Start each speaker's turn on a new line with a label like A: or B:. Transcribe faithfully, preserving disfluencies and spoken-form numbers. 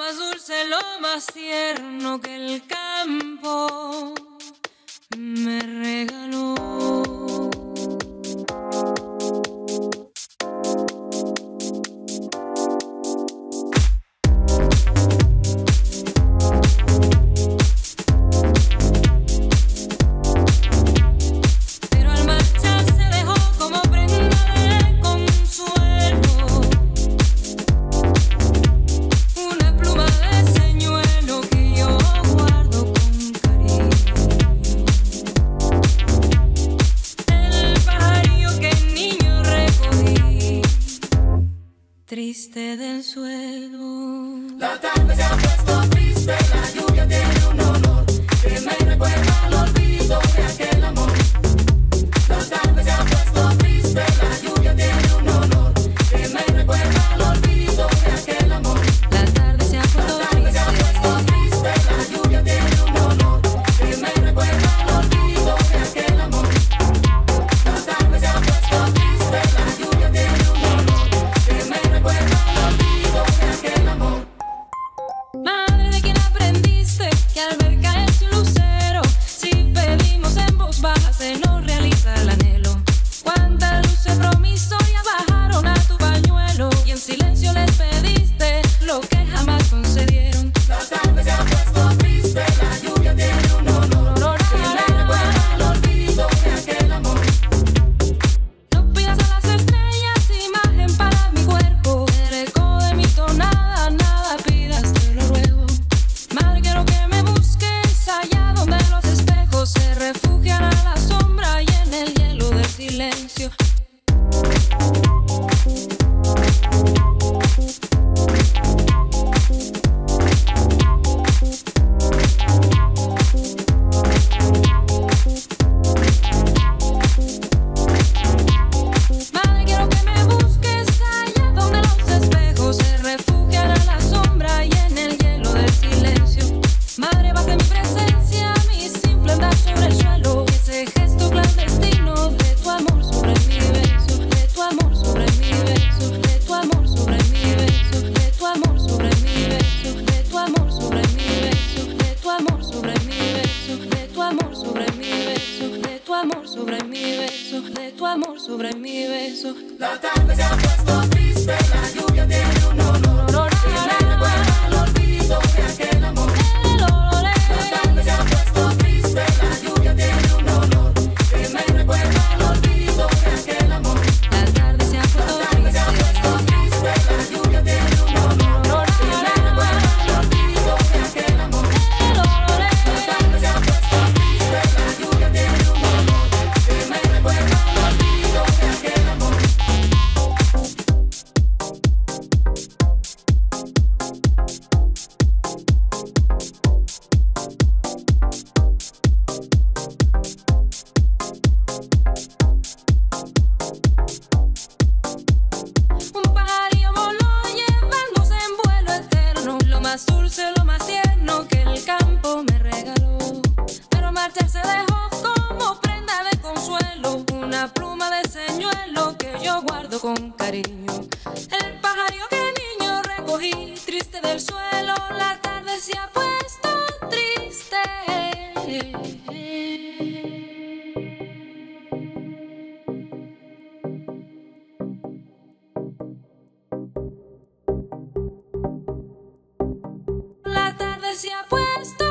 A: más dulce, lo más tierno que el campo me regaló. Triste del suelo.
B: La tarde se ha puesto triste, la lluvia tiene un olor que me recuerda al olvido de aquel amor. La tarde se ha puesto triste, la lluvia tiene un olor que me recuerda al olvido de aquel amor.
A: La tarde se ha puesto
B: triste, la lluvia tiene un olor que me recuerda al olvido de aquel amor. La tarde se ha puesto triste, la lluvia tiene un olor que me recuerda al olvido de aquel amor.
A: Madre, ¿de quién aprendiste que al ver caer su lucero, si pedimos en voz baja se nos realiza el anhelo? Cuántas luces promisorias bajaron a tu pañuelo y en silencio les pediste lo que jamás concedieron.
B: La tarde se ha puesto triste, la lluvia tiene un olor que me recuerda al olvido de aquel amor.
A: No pidas a las estrellas imagen para mi cuerpo, el eco de mi tonada, nada pidas, te lo ruego. Madre, quiero que me busques allá donde los espejos se refugian a la sombra y en el hielo del silencio. Madre, quiero que me busques allá donde los espejos se refugian a la sombra y en el hielo del silencio. Madre, baja en mi presencia, mi simple andar sobre el suelo, ese gesto clandestino de tu amor sobre mi beso, de tu amor sobre mi beso, de tu amor sobre mi beso, de tu amor sobre mi beso, de tu amor sobre mi beso, de tu amor sobre mi beso, de tu amor sobre mi beso, de tu amor sobre mi beso, de tu amor sobre mi beso.
B: La tarde se ha puesto triste, la lluvia tiene un olor que me recuerda al olvido de aquel amor. La tarde se ha puesto triste, la lluvia tiene un olor que me recuerda al olvido de aquel amor.
A: La tarde se ha
B: La tarde se ha puesto triste, la lluvia tiene un olor que me recuerda al olvido de aquel amor. La tarde se ha puesto triste, la lluvia tiene un olor que me recuerda al olvido de aquel amor.
A: Un pajarillo voló llevándose en vuelo eterno lo más dulce, lo más tierno que el campo me regaló. Pero marcharse dejó como prenda de consuelo una pluma de señuelo que yo guardo con cariño. El pajarillo que niño recogí triste del suelo, la tarde se ha puesto triste. La tarde se ha puesto